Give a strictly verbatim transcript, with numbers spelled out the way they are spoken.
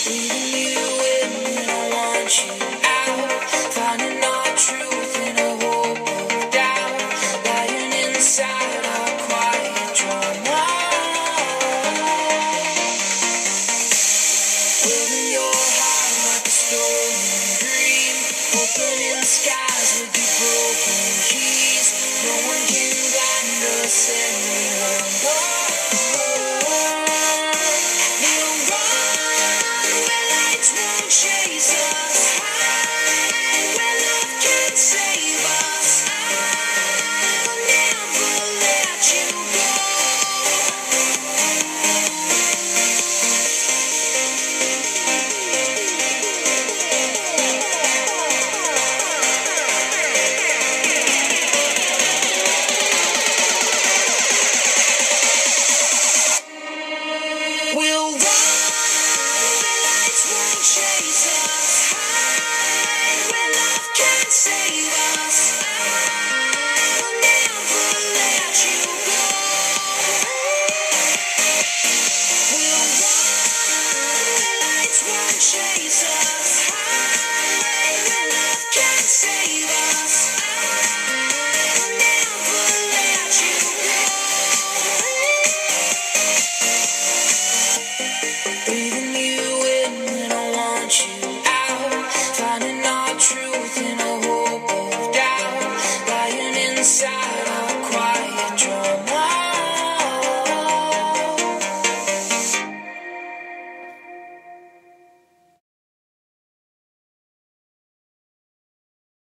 leaving you in when I want you out, finding our truth in a hope of doubt, lying inside our quiet drama, wearing your heart like a stolen dream, opening skies with your broken keys. No one can blind us any longer. We'll run where lights won't chase us, hide where love can save us. I'll never let you go. We'll run where lights won't chase us, hide where love can save us. I'll never let you go. We'll run where lights won't chase us.